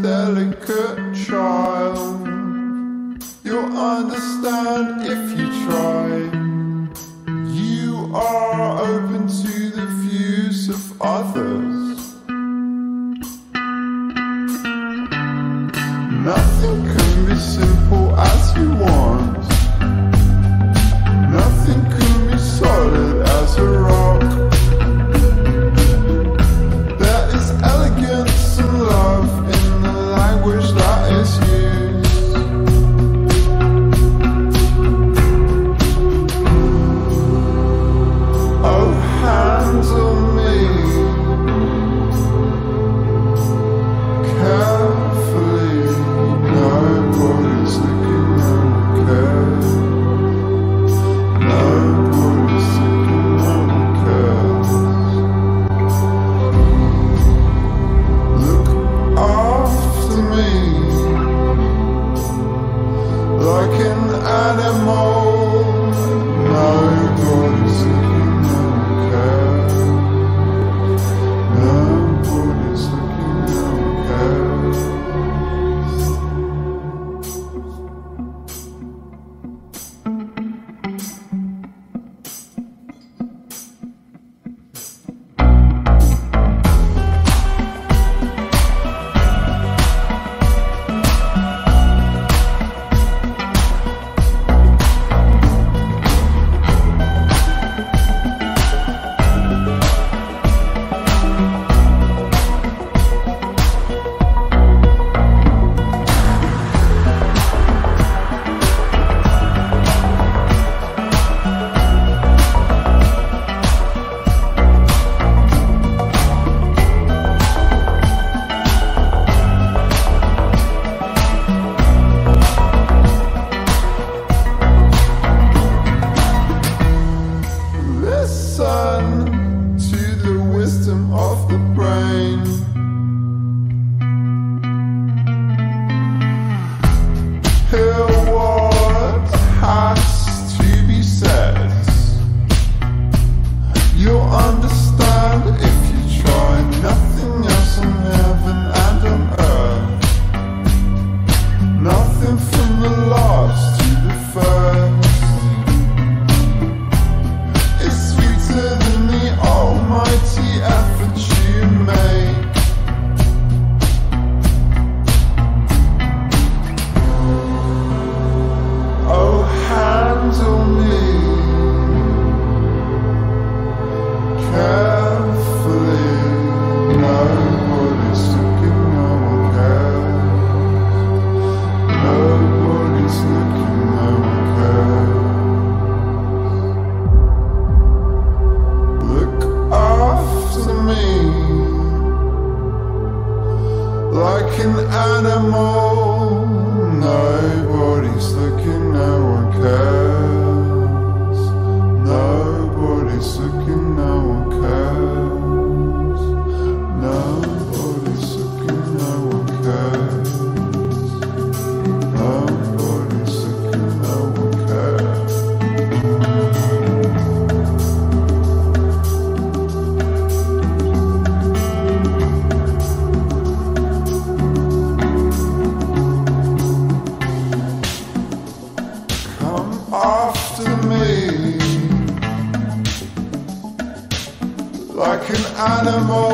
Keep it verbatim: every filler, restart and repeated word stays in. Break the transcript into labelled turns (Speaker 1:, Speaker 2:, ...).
Speaker 1: delicate child. You'll understand if you try. You are open to the views of others. Nothing can be simple as you want. Nothing can be solid as a rock. There is elegance and love in the language that is used. Oh, handle me carefully. Nobody's looking, no one cares. Nobody's looking, no one cares. Look after me like an animal. Nobody's looking, no one cares. Nobody's looking, no one cares. Listen to the wisdom of the brain. Hear what has to be said. You'll understand if you try. Nothing else in heaven and on earth. Nothing from the last to the first. Than the almighty effort you make. Oh, handle me carefully. Nobody's looking, no one cares. Nobody's looking, no one cares. Like an animal, nobody's looking, no one cares. Nobody's looking, no one cares. Nobody's looking, no one cares. Nobody's looking, no one cares. After me, like an animal.